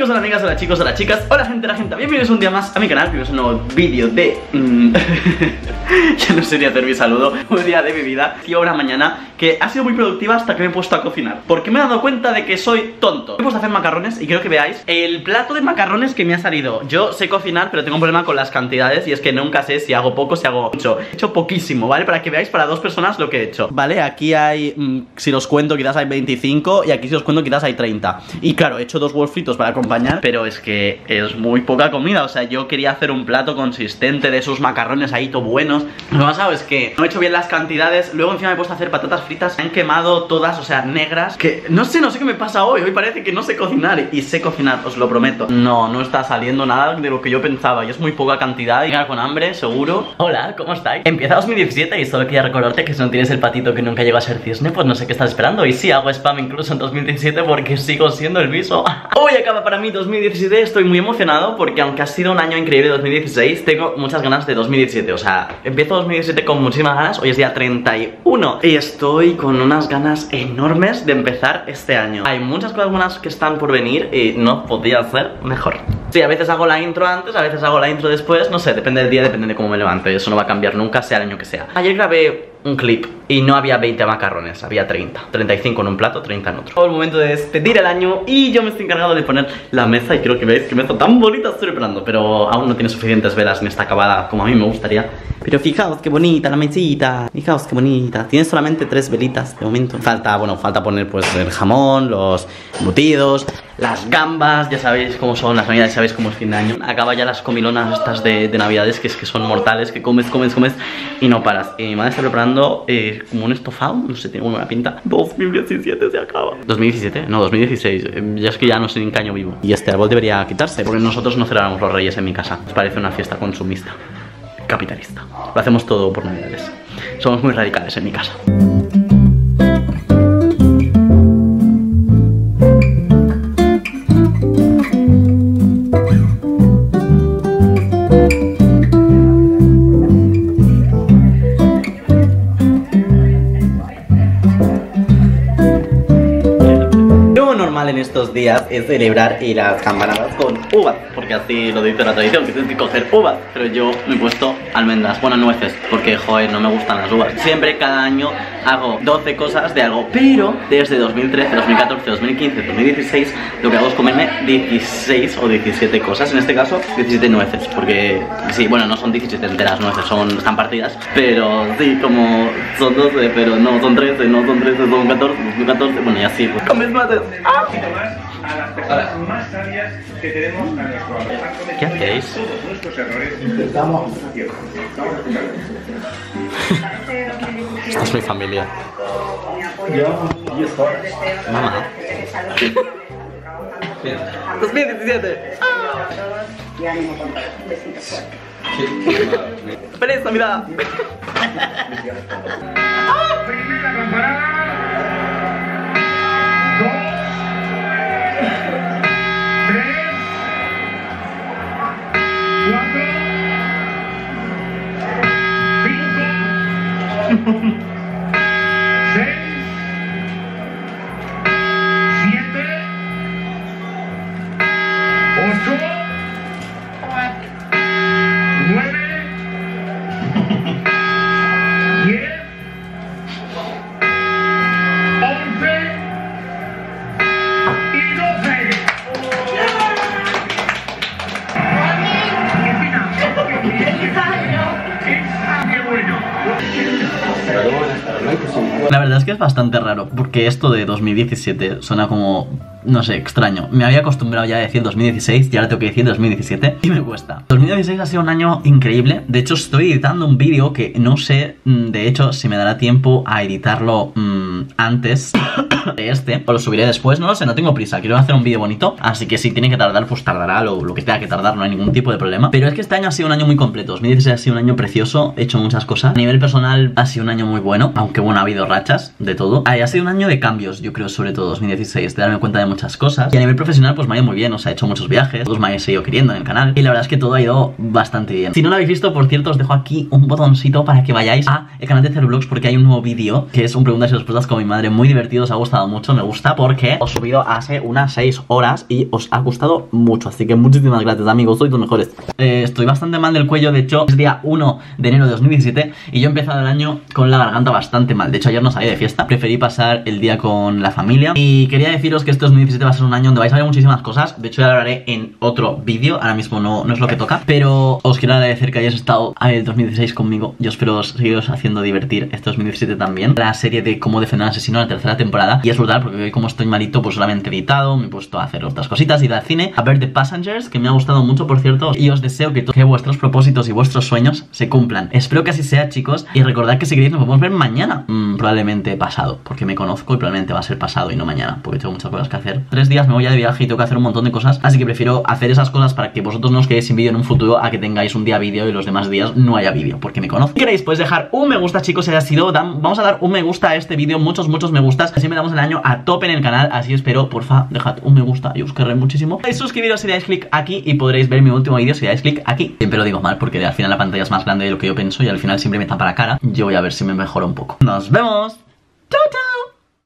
amigos, hola amigas, hola chicos, hola chicas, hola gente, la gente, bienvenidos un día más a mi canal, bienvenidos a un nuevo vídeo de... ya no sé ni hacer mi saludo, un día de mi vida, tío, una mañana que ha sido muy productiva hasta que me he puesto a cocinar, porque me he dado cuenta de que soy tonto. Me he puesto a hacer macarrones y quiero que veáis el plato de macarrones que me ha salido. Yo sé cocinar, pero tengo un problema con las cantidades y es que nunca sé si hago poco, si hago mucho. He hecho poquísimo, ¿vale? Para que veáis para dos personas lo que he hecho. Vale, aquí hay, si los cuento quizás hay 25 y aquí si os cuento quizás hay 30. Y claro, he hecho dos huevos fritos para acompañar, pero es que es muy poca comida. O sea, yo quería hacer un plato consistente de esos macarrones ahí todo buenos. Lo que ha pasado es que no he hecho bien las cantidades. Luego encima me he puesto a hacer patatas fritas, me han quemado todas, o sea, negras. Que no sé qué me pasa hoy. Hoy parece que no sé cocinar y sé cocinar, os lo prometo. No está saliendo nada de lo que yo pensaba y es muy poca cantidad y queda con hambre, seguro. Hola, ¿cómo estáis? Empieza 2017 y solo quería recordarte que si no tienes el patito que nunca llegó a ser cisne, pues no sé qué estás esperando. Y sí, hago spam incluso en 2017 porque sigo siendo el mismo. Hoy acaba para mí 2017, estoy muy emocionado porque aunque ha sido un año increíble 2016, tengo muchas ganas de 2017. O sea, empiezo 2017 con muchísimas ganas. Hoy es día 31 y estoy con unas ganas enormes de empezar este año. Hay muchas cosas buenas que están por venir y no podía ser mejor. Sí, a veces hago la intro antes, a veces hago la intro después, no sé, depende del día, depende de cómo me levante. Eso no va a cambiar nunca, sea el año que sea. Ayer grabé un clip y no había 20 macarrones, había 30, 35 en un plato, 30 en otro. Todo el momento de despedir el año y yo me estoy encargado de poner la mesa y quiero que veáis que mesa tan bonita estoy preparando, pero aún no tiene suficientes velas ni está acabada como a mí me gustaría. Pero fijaos qué bonita la mesita, fijaos qué bonita. Tiene solamente 3 velitas de momento. Falta poner pues el jamón, los embutidos, las gambas, ya sabéis cómo son las navidades, sabéis cómo es fin de año. Acaba ya las comilonas estas de navidades que es que son mortales, que comes y no paras. Y mi madre está preparando como un estofado, no sé, tiene una pinta. 2017 se acaba. 2017, no, 2016, ya es que ya no sé en qué año vivo. Y este árbol debería quitarse, porque nosotros no celebramos los reyes en mi casa. Nos parece una fiesta consumista, capitalista. Lo hacemos todo por navidades. Somos muy radicales en mi casa. En estos días es celebrar las campanadas con uvas, porque así lo dice la tradición, que tienes que coger uvas, pero yo me he puesto almendras, bueno, nueces, porque joder, no me gustan las uvas. Siempre cada año hago 12 cosas de algo, pero desde 2013, 2014, 2015, 2016 lo que hago es comerme 16 o 17 cosas, en este caso 17 nueces, porque sí, bueno, no son 17 enteras nueces, están partidas, pero sí, como son 12, pero no son 13, no son 13, son 14, bueno, y así, pues. Comes más de... ¡Ah! A las personas más sabias que tenemos a nuestro alrededor. ¿Qué hacéis? Todos nuestros errores intentamos aciertos. Esta es mi familia. Yo y esto. Mamá. 2017. Y ánimo con todo. Un besito fuerte. ¡Feliz Navidad! Primera campanada. 2, 3, 4, 5, 6, 7, 8, 9, 10, 11 y 12. La verdad es que es bastante raro, porque esto de 2017 suena como, no sé, extraño. Me había acostumbrado ya a decir 2016 y ahora tengo que decir 2017 y me cuesta. 2016 ha sido un año increíble. De hecho estoy editando un vídeo que no sé, de hecho, si me dará tiempo a editarlo antes de este, o lo subiré después, no lo sé, no tengo prisa. Quiero hacer un vídeo bonito, así que si tiene que tardar, pues tardará lo que tenga que tardar, no hay ningún tipo de problema. Pero es que este año ha sido un año muy completo. 2016 ha sido un año precioso, he hecho muchas cosas. A nivel personal ha sido un año muy bueno, aunque bueno, ha habido rachas de todo. Ha sido un año de cambios, yo creo, sobre todo 2016, de darme cuenta de muchas cosas. Y a nivel profesional pues me ha ido muy bien, o sea, he hecho muchos viajes, todos me habéis seguido queriendo en el canal. Y la verdad es que todo ha ido bastante bien. Si no lo habéis visto, por cierto, os dejo aquí un botoncito para que vayáis a el canal de Cervlogs, porque hay un nuevo vídeo que es un preguntas y respuestas con mi madre, muy divertido, os ha gustado mucho, me gusta, porque os he subido hace unas 6 horas y os ha gustado mucho. Así que muchísimas gracias, amigos, sois los mejores. Estoy bastante mal del cuello, de hecho es día 1 de enero de 2017 y yo he empezado el año con la garganta bastante mal. De hecho ayer no salí de fiesta, preferí pasar el día con la familia. Y quería deciros que este 2017 va a ser un año donde vais a ver muchísimas cosas. De hecho ya lo haré en otro vídeo, ahora mismo no es lo que toca, pero os quiero agradecer que hayáis estado el 2016 conmigo. Yo espero seguiros haciendo divertir este 2017 también. La serie de cómo defender al asesino, la tercera temporada, y es brutal porque hoy como estoy malito pues solamente he editado, me he puesto a hacer otras cositas, ir al cine, a ver The Passengers, que me ha gustado mucho por cierto, y os deseo que vuestros propósitos y vuestros sueños se cumplan. Espero que así sea, chicos, y recordad que si queréis nos podemos ver mañana, probablemente pasado, porque me conozco y probablemente va a ser pasado y no mañana, porque tengo muchas cosas que hacer. 3 días me voy ya de viaje y tengo que hacer un montón de cosas, así que prefiero hacer esas cosas para que vosotros no os quedéis sin vídeo en un futuro, a que tengáis un día vídeo y los demás días no haya vídeo, porque me conozco. Si queréis podéis dejar un me gusta, chicos, si haya sido, vamos a dar un me gusta a este vídeo, muchos me gustas, así me damos el año a tope en el canal, así espero, porfa, dejad un me gusta y os querré muchísimo. Y suscribiros si dais clic aquí y podréis ver mi último vídeo si dais clic aquí. Siempre lo digo mal porque al final la pantalla es más grande de lo que yo pienso y al final siempre me tapa la cara. Yo voy a ver si me mejoro un poco. ¡Nos vemos! ¡Chao, chao!